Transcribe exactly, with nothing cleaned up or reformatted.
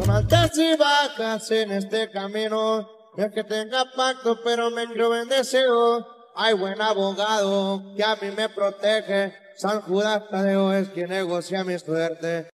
Son altas y bajas en este camino. No es que tenga pacto, pero me creo bendecido. Hay buen abogado que a mí me protege. San Judas Tadeo es quien negocia mi suerte.